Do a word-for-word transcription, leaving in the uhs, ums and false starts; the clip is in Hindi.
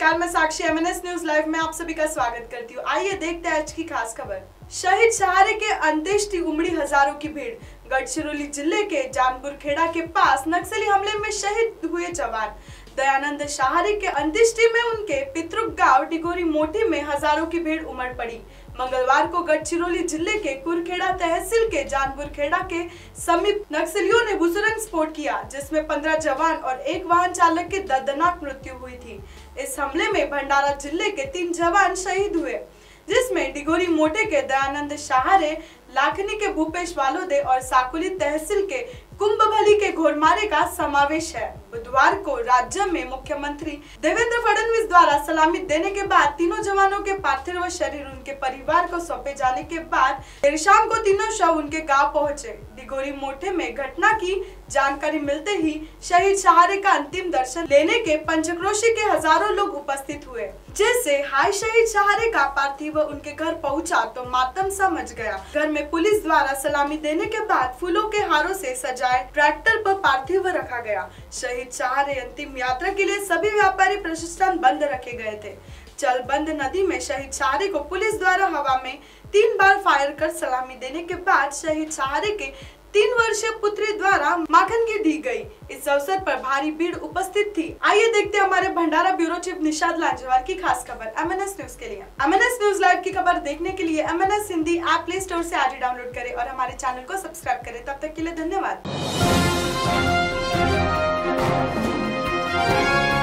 नमस्कार, मैं साक्षी एमएनएस न्यूज लाइव में आप सभी का स्वागत करती हूँ। आइए देखते हैं आज की खास खबर। शहीद सहारे के अंत्येष्टि उमड़ी हजारों की भीड़। गढ़चिरौली जिले के जानपुर खेड़ा के पास नक्सली हमले में शहीद हुए जवान दयानंद सहारे के अंत्येष्टि में उनके पितृक गांव डिगोरी मोटी में हजारों की भीड़ उमड़ पड़ी। मंगलवार को गढ़चिरौली जिले के कुरखेड़ा तहसील के जानपुर खेड़ा के समीप नक्सलियों ने भूसुरंग विस्फोट किया, जिसमें पंद्रह जवान और एक वाहन चालक की दर्दनाक मृत्यु हुई थी। इस हमले में भंडारा जिले के तीन जवान शहीद हुए, जिसमें डिगोरी मोटे के दयानंद सहारे, लाखनी के भूपेश वालोदे और साकुली तहसील के कुंभभली के घोरमारे का समावेश है। बुधवार को राज्य में मुख्यमंत्री देवेंद्र फडणवीस द्वारा सलामी देने के बाद तीनों जवानों के पार्थिव शरीर उनके परिवार को सौंपे जाने के बाद देर शाम को तीनों शव उनके गांव पहुंचे। डिगोरी मोटे में घटना की जानकारी मिलते ही शहीद सहारे का अंतिम दर्शन लेने के पंचक्रोशी के हजारों लोग उपस्थित हुए। जैसे हाय शहीद सहारे का पार्थिव उनके घर पहुंचा तो मातम सा मच गया। घर में पुलिस द्वारा सलामी देने के बाद फूलों के हारों से सजाए ट्रैक्टर पर पार्थिव रखा गया। शहीद सहारे अंतिम यात्रा के लिए सभी व्यापारी प्रतिष्ठान बंद रखे गए थे। चलबंद नदी में शहीद सहारे को पुलिस द्वारा हवा में तीन बार फायर कर सलामी देने के बाद शहीद सहारे के तीन वर्षीय पुत्री द्वारा माखन की दी गई। इस अवसर पर भारी भीड़ उपस्थित थी। आइए देखते हैं हमारे भंडारा ब्यूरो चीफ निषाद लांजेवाल की खास खबर एमएनएस न्यूज के लिए। एमएनएस न्यूज लाइव की खबर देखने के लिए MNS Hindi app play store से आज ही डाउनलोड करें और हमारे चैनल को सब्सक्राइब करें। तब तक के लिए धन्यवाद।